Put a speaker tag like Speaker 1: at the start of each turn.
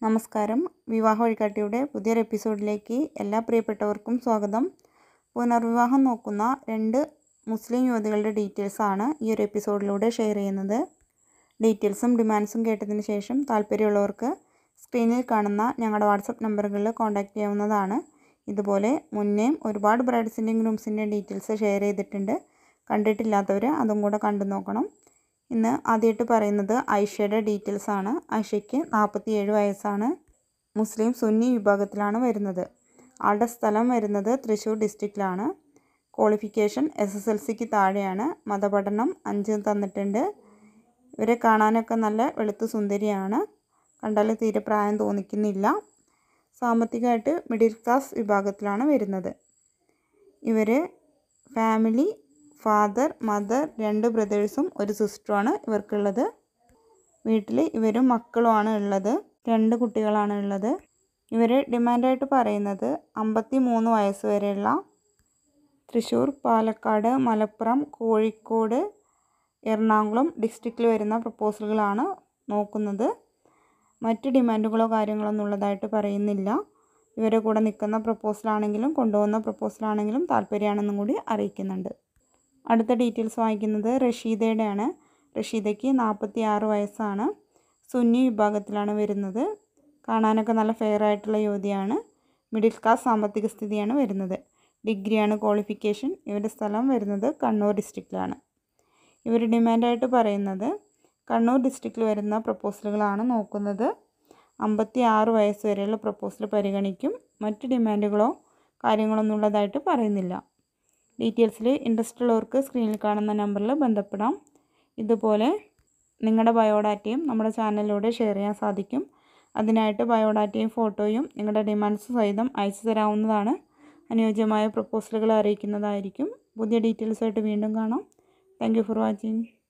Speaker 1: നമസ്കാരം. വിവാഹ വഴികാട്ടിയുടെ പുതിയൊരു എപ്പിസോഡിലേക്ക് എല്ലാ പ്രിയപ്പെട്ടവർക്കും സ്വാഗതം. പുനർവിവാഹം നോക്കുന്ന 2 മുസ്ലിം യുവതികളുടെ ഡീറ്റെയിൽസാണ് ഈ ഒരു എപ്പിസോഡിലൂടെ ഷെയർ ചെയ്യുന്നത്. ഡീറ്റെയിൽസും ഡിമാൻഡ്സും കേട്ടതിന് ശേഷം താല്പര്യമുള്ളവർക്ക് സ്ക്രീനിൽ കാണുന്ന ഞങ്ങളുടെ വാട്സപ്പ് നമ്പറുകളിൽ കോൺടാക്റ്റ് ചെയ്യാവുന്നതാണ്. ഇതുപോലെ മുന്നേയും ഒരുപാട് ബ്രൈഡ്സിൻ്റെയും ഗ്രൂംസിൻ്റെയും ഡീറ്റെയിൽസ് ഷെയർ ചെയ്തിട്ടുണ്ട്. കണ്ടിട്ടില്ലാത്തവർ അതും കൂടെ കണ്ടു നോക്കണം. ഇന്ന് ആദ്യമായിട്ട് പറയുന്നത് ഐഷയുടെ ഡീറ്റെയിൽസ് ആണ്. ഐഷയ്ക്ക് 47 വയസ്സാണ്. മുസ്ലിം സുന്നി വിഭാഗത്തിലാണ് വരുന്നത്. ആളുടെ സ്ഥലം വരുന്നത് തൃശ്ശൂർ ഡിസ്ട്രിക്റ്റിലാണ്. ക്വാളിഫിക്കേഷൻ SSLCക്ക് താഴെയാണ്. മതപഠനം 5 തന്നിട്ടുണ്ട്. ഇവരെ കാണാനൊക്കെ നല്ല വെളുത്തു സുന്ദരിയാണ്. കണ്ടാൽ തീരെ പ്രായം തോന്നിക്കുന്നില്ല. സാമ്പത്തികമായിട്ട് മിഡിൽ ക്ലാസ് വിഭാഗത്തിലാണ് വരുന്നത്. ഇവർ ഫാമിലി ഫാദർ മദർ 2 ബ്രദേഴ്സും 1 സിസ്റ്ററുമാണ് ഇവർക്കുള്ളത്. വീട്ടിൽ ഇവരും മക്കളുമാണ് ഉള്ളത്. 2 കുട്ടികളാണ് ഉള്ളത്. ഇവർ ഡിമാൻഡായിട്ട് പറയുന്നത് 53 വയസ്സ് വരെയുള്ള തൃശ്ശൂർ, പാലക്കാട്, മലപ്പുറം, കോഴിക്കോട്, എറണാകുളം ഡിസ്ട്രിക്റ്റിൽ വരുന്ന പ്രപ്പോസലുകളാണ് നോക്കുന്നത്. മറ്റ് ഡിമാൻഡുകളോ കാര്യങ്ങളോ ഒന്നുള്ളതായിട്ട് പറയുന്നില്ല. ഇവരെ കൂടെ നിൽക്കുന്ന പ്രപ്പോസലാണെങ്കിലും കൊണ്ടുപോകുന്ന പ്രപ്പോസലാണെങ്കിലും താല്പര്യമാണെന്നും കൂടി അറിയിക്കുന്നുണ്ട്. അടുത്ത ഡീറ്റെയിൽസ് വായിക്കുന്നത് റഷീദയുടെയാണ്. റഷീദയ്ക്ക് 46 വയസ്സാണ്. സുന്നി വിഭാഗത്തിലാണ് വരുന്നത്. കാണാനൊക്കെ നല്ല ഫെയർ ആയിട്ടുള്ള യുവതിയാണ്. മിഡിൽ ക്ലാസ് സാമ്പത്തിക സ്ഥിതിയാണ് വരുന്നത്. ഡിഗ്രിയാണ് ക്വാളിഫിക്കേഷൻ. ഇവരുടെ സ്ഥലം വരുന്നത് കണ്ണൂർ ഡിസ്ട്രിക്റ്റിലാണ്. ഇവർ ഡിമാൻഡായിട്ട് പറയുന്നത് കണ്ണൂർ ഡിസ്ട്രിക്റ്റിൽ വരുന്ന പ്രപ്പോസലുകളാണ് നോക്കുന്നത്. 56 വയസ്സ് വരെയുള്ള പ്രപ്പോസൽ പരിഗണിക്കും. മറ്റ് ഡിമാൻഡുകളോ കാര്യങ്ങളൊന്നും ഉള്ളതായിട്ട് പറയുന്നില്ല. ഡീറ്റെയിൽസിൽ ഇൻട്രസ്റ്റ് ഉള്ളവർക്ക് സ്ക്രീനിൽ കാണുന്ന നമ്പറിൽ ബന്ധപ്പെടാം. ഇതുപോലെ നിങ്ങളുടെ ബയോഡാറ്റയും നമ്മുടെ ചാനലിലൂടെ ഷെയർ ചെയ്യാൻ സാധിക്കും. അതിനായിട്ട് ബയോഡാറ്റയും ഫോട്ടോയും നിങ്ങളുടെ ഡിമാൻഡ്സ് സഹിതം അയച്ചു തരാവുന്നതാണ്. അനുയോജ്യമായ പ്രപ്പോസലുകൾ അറിയിക്കുന്നതായിരിക്കും. പുതിയ ഡീറ്റെയിൽസായിട്ട് വീണ്ടും കാണാം. Thank you for watching.